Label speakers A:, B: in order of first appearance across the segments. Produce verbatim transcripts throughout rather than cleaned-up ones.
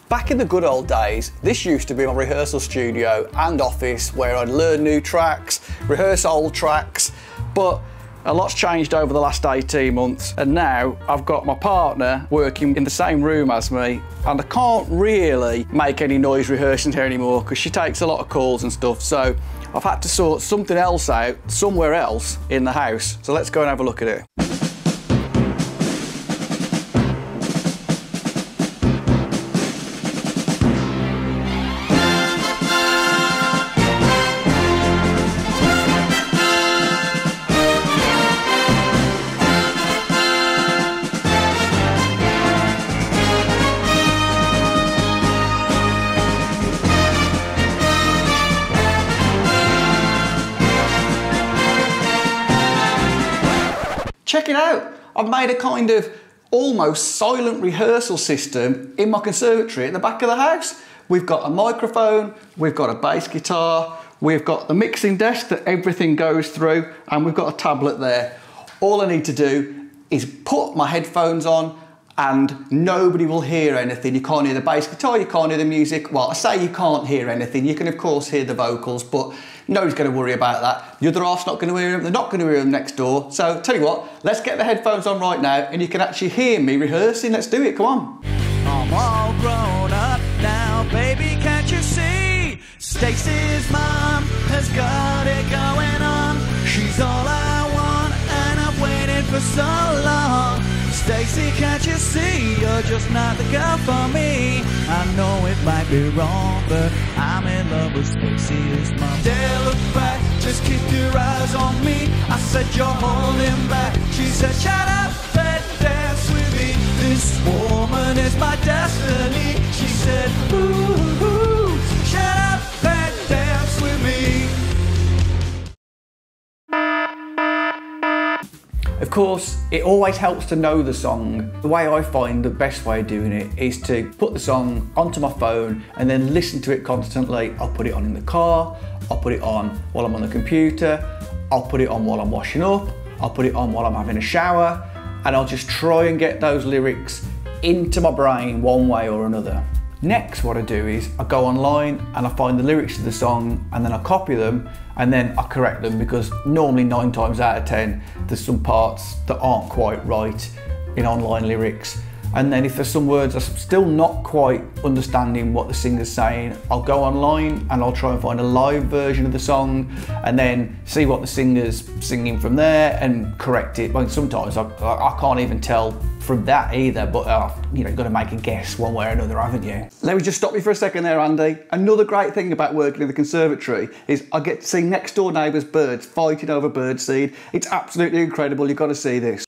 A: Back in the good old days, this used to be my rehearsal studio and office where I'd learn new tracks, rehearse old tracks, but a lot's changed over the last eighteen months, and now I've got my partner working in the same room as me, and I can't really make any noise rehearsing here anymore because she takes a lot of calls and stuff, so I've had to sort something else out somewhere else in the house. So let's go and have a look at it. Check it out, I've made a kind of almost silent rehearsal system in my conservatory at the back of the house. We've got a microphone, we've got a bass guitar, we've got the mixing desk that everything goes through, and we've got a tablet there. All I need to do is put my headphones on and nobody will hear anything. You can't hear the bass guitar, you can't hear the music. Well, I say you can't hear anything. You can of course hear the vocals, but nobody's going to worry about that. The other half's not going to hear them, they're not going to hear them next door. So tell you what, let's get the headphones on right now and you can actually hear me rehearsing. Let's do it, come on.
B: I'm all grown up now, baby, can't you see? Staceys' mom has got it going on. She's all I want and I've waited for so long. Stacey, can't you see, you're just not the girl for me. I know it might be wrong, but I'm in love with Staceys' mom. Dare look back, just keep your eyes on me. I said you're holding back. She said shut up and dance with me. This woman is my destiny. She said ooh, ooh, shut up and dance with me.
A: Of course, it always helps to know the song. The way I find the best way of doing it is to put the song onto my phone and then listen to it constantly. I'll put it on in the car, I'll put it on while I'm on the computer, I'll put it on while I'm washing up, I'll put it on while I'm having a shower, and I'll just try and get those lyrics into my brain one way or another. Next, what I do is I go online and I find the lyrics to the song and then I copy them and then I correct them, because normally nine times out of ten there's some parts that aren't quite right in online lyrics. And then if there's some words I'm still not quite understanding what the singer's saying, I'll go online and I'll try and find a live version of the song and then see what the singer's singing from there and correct it. Well, sometimes I, I can't even tell from that either, but uh, you know, you've got to make a guess one way or another, haven't you? Let me just stop you for a second there, Andy. Another great thing about working in the conservatory is I get to see next door neighbours' birds fighting over birdseed. It's absolutely incredible, you've got to see this.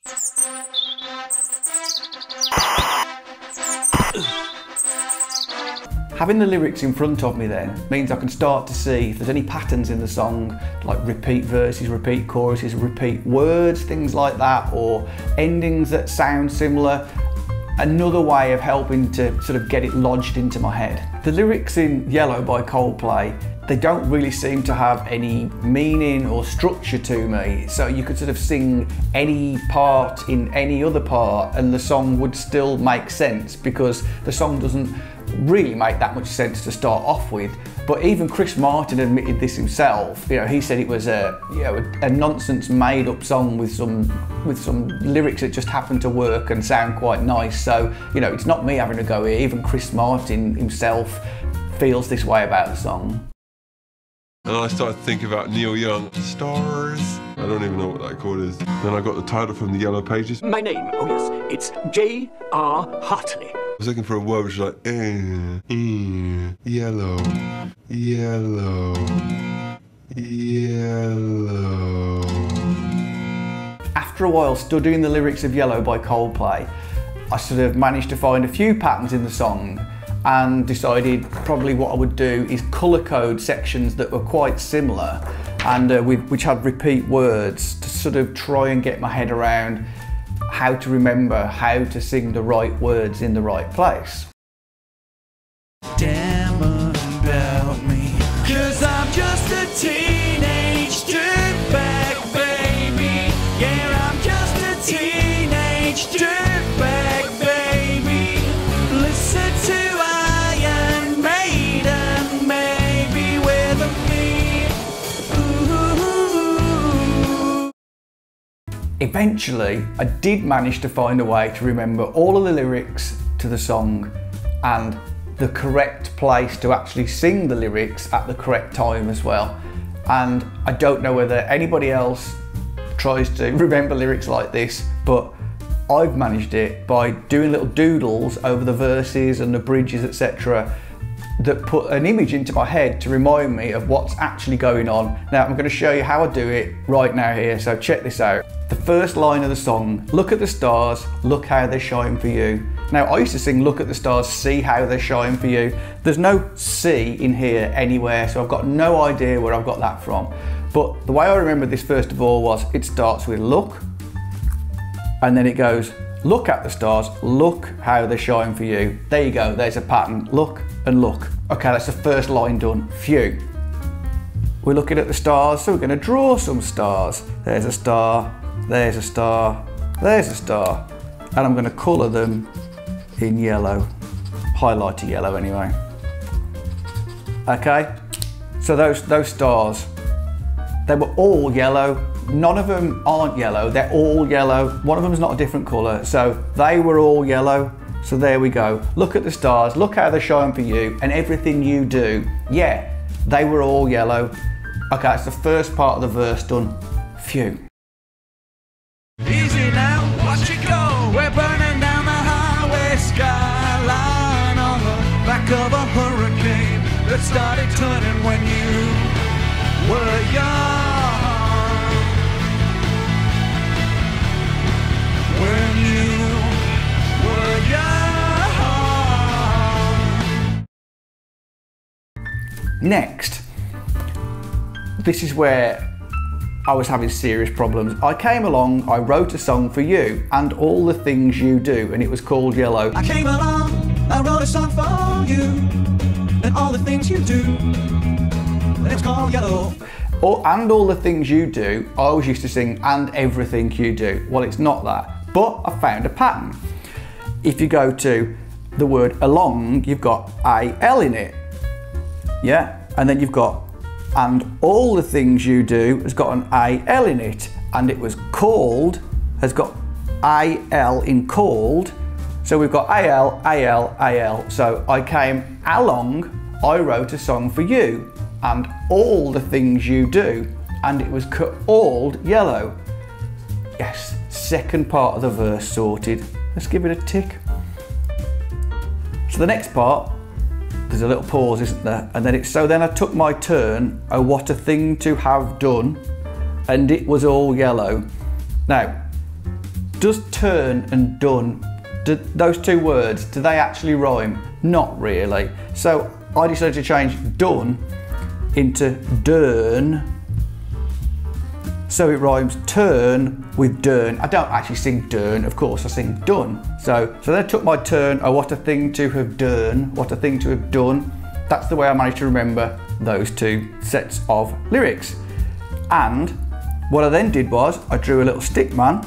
A: Having the lyrics in front of me then means I can start to see if there's any patterns in the song, like repeat verses, repeat choruses, repeat words, things like that, or endings that sound similar. Another way of helping to sort of get it lodged into my head. The lyrics in Yellow by Coldplay, they don't really seem to have any meaning or structure to me. So you could sort of sing any part in any other part and the song would still make sense, because the song doesn't really make that much sense to start off with. But even Chris Martin admitted this himself. You know, he said it was a you know a nonsense made-up song with some with some lyrics that just happened to work and sound quite nice. So you know, it's not me having a go here. Even Chris Martin himself feels this way about the song.
C: And I started thinking about Neil Young, Stars. I don't even know what that chord is. Then I got the title from the Yellow Pages.
D: My name, oh yes, it's J R Hartley.
C: I was looking for a word which was like, eh, eh, yellow, yellow, yellow.
A: After a while studying the lyrics of Yellow by Coldplay, I sort of managed to find a few patterns in the song and decided probably what I would do is colour code sections that were quite similar and uh, with, which had repeat words to sort of try and get my head around how to remember how to sing the right words in the right place.
B: Damn about me, 'cause I'm just a teenage dirtbag, baby. Yeah, I'm just a teenage dirtbag, baby. Listen to I
A: Eventually, I did manage to find a way to remember all of the lyrics to the song and the correct place to actually sing the lyrics at the correct time as well. And I don't know whether anybody else tries to remember lyrics like this, but I've managed it by doing little doodles over the verses and the bridges, et cetera, that put an image into my head to remind me of what's actually going on. Now, I'm going to show you how I do it right now here, so check this out. The first line of the song, look at the stars, look how they shine for you. Now, I used to sing look at the stars, see how they shine for you. There's no see in here anywhere, so I've got no idea where I've got that from. But the way I remember this first of all was it starts with look, and then it goes, look at the stars, look how they shine for you. There you go, there's a pattern, look and look. Okay, that's the first line done, phew. We're looking at the stars, so we're gonna draw some stars. There's a star, there's a star, there's a star. And I'm gonna colour them in yellow, highlighter yellow anyway. Okay, so those, those stars, they were all yellow. None of them aren't yellow, they're all yellow. One of them is not a different colour, so they were all yellow. So there we go. Look at the stars, look how they shine for you, and everything you do. Yeah, they were all yellow. Okay, that's the first part of the verse done. Phew.
B: Easy now, watch it go. We're burning down the highway skyline on the back of a hurricane that started turning when you were young. When you were young.
A: Next, this is where I was having serious problems. I came along, I wrote a song for you and all the things you do, and it was called Yellow.
B: I came along, I wrote a song for you and all the things you do, and it's called Yellow.
A: Or, and all the things you do, I always used to sing and everything you do. Well, it's not that, but I found a pattern. If you go to the word along, you've got A L in it, yeah? And then you've got and all the things you do has got an A L in it, and it was called, has got A L in called, so we've got A L, A L, A L. So I came along, I wrote a song for you, and all the things you do, and it was called Yellow. Yes, second part of the verse sorted. Let's give it a tick. So the next part, there's a little pause, isn't there? And then it's, so then I took my turn, oh what a thing to have done, and it was all yellow. Now, does turn and done, do those two words, do they actually rhyme? Not really. So I decided to change done into dern, so it rhymes turn with dern. I don't actually sing dern, of course, I sing done. So, so then I took my turn, oh what a thing to have done, what a thing to have done. That's the way I managed to remember those two sets of lyrics. And what I then did was, I drew a little stick man,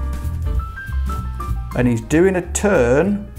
A: and he's doing a turn,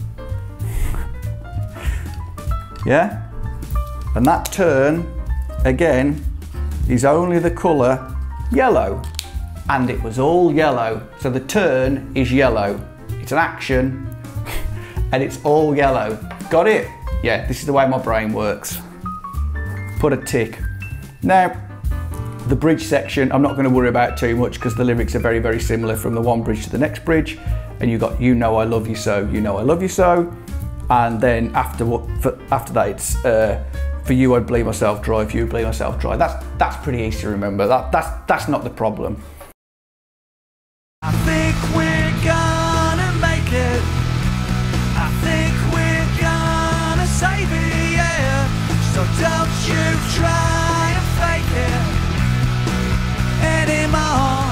A: yeah? And that turn, again, is only the colour yellow, and it was all yellow. So the turn is yellow. It's an action, and it's all yellow. Got it? Yeah, this is the way my brain works. Put a tick. Now, the bridge section, I'm not going to worry about too much because the lyrics are very, very similar from the one bridge to the next bridge. And you got, you know I love you so, you know I love you so. And then after for, after that, it's uh, for you I'd bleed myself dry, for you I'd bleed myself dry. That's that's pretty easy to remember. That that's that's not the problem.
B: I think we're gonna make it. I think we're gonna save it, yeah. So don't you try and fake it anymore,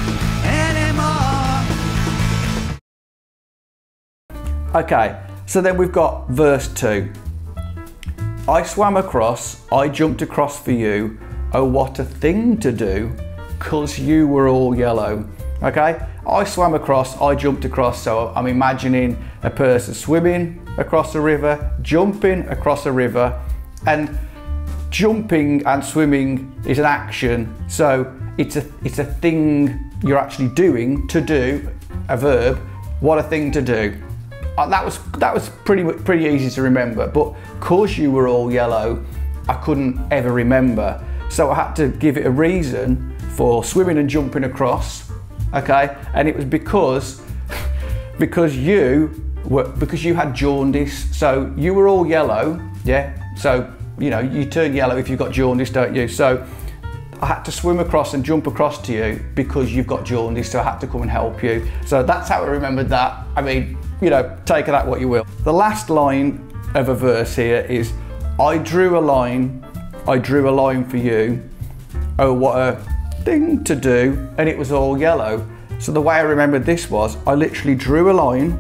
B: anymore.
A: Okay, so then we've got verse two. I swam across, I jumped across for you, oh what a thing to do, 'cause you were all yellow. Okay, I swam across, I jumped across, so I'm imagining a person swimming across a river, jumping across a river, and jumping and swimming is an action, so it's a, it's a thing you're actually doing, to do, a verb, what a thing to do. Uh, that was that was pretty pretty easy to remember, but cause you were all yellow, I couldn't ever remember. So I had to give it a reason for swimming and jumping across, okay? And it was because because you were because you had jaundice. So you were all yellow, yeah. So you know you turn yellow if you've got jaundice, don't you? So I had to swim across and jump across to you because you've got jaundice. So I had to come and help you. So that's how I remembered that. I mean, you know, take that what you will. The last line of a verse here is, I drew a line, I drew a line for you. Oh, what a thing to do. And it was all yellow. So the way I remembered this was, I literally drew a line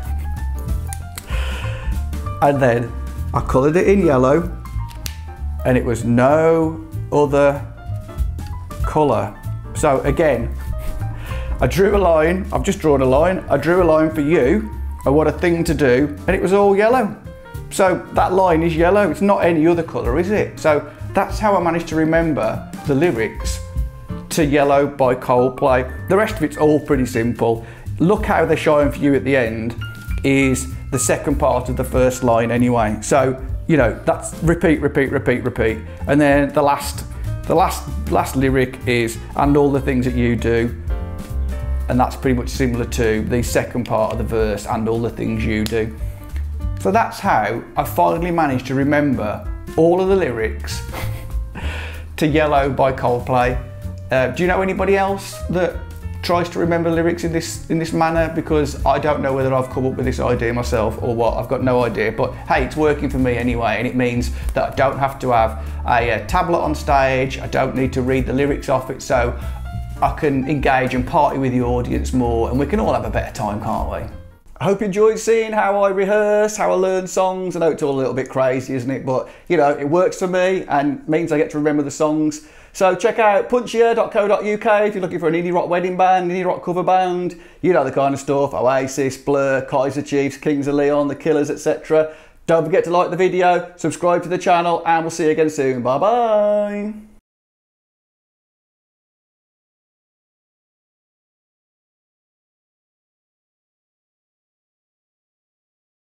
A: and then I coloured it in yellow, and it was no other colour. So again, I drew a line, I've just drawn a line, I drew a line for you, oh what a thing to do, and it was all yellow. So that line is yellow, it's not any other colour, is it? So that's how I managed to remember the lyrics to Yellow by Coldplay. The rest of it's all pretty simple. Look How They Shine for You at the end is the second part of the first line anyway. So, you know, that's repeat, repeat, repeat, repeat. And then the last, the last, last lyric is, and all the things that you do. And that's pretty much similar to the second part of the verse, and all the things you do. So that's how I finally managed to remember all of the lyrics to Yellow by Coldplay. Uh, do you know anybody else that tries to remember lyrics in this in this manner? Because I don't know whether I've come up with this idea myself or what. I've got no idea, but hey, it's working for me anyway, and it means that I don't have to have a, a tablet on stage. I don't need to read the lyrics off it, so I can engage and party with the audience more, and we can all have a better time, can't we? I hope you enjoyed seeing how I rehearse, how I learn songs. I know it's all a little bit crazy, isn't it? But, you know, it works for me and means I get to remember the songs. So check out punchier dot co dot U K if you're looking for an indie rock wedding band, indie rock cover band, you know the kind of stuff, Oasis, Blur, Kaiser Chiefs, Kings of Leon, The Killers, et cetera. Don't forget to like the video, subscribe to the channel, and we'll see you again soon. Bye bye.